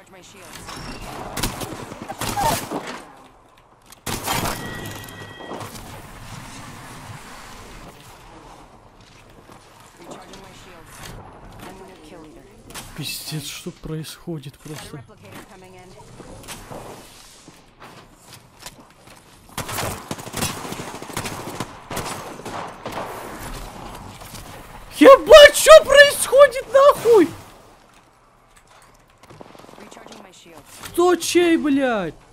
Recharge my shields. Recharging my shields. I'm the new kill leader. Пиздец, что происходит Got a просто. replicator coming in. Ебать, что происходит нахуй? Recharging my shields. Кто чей, блядь?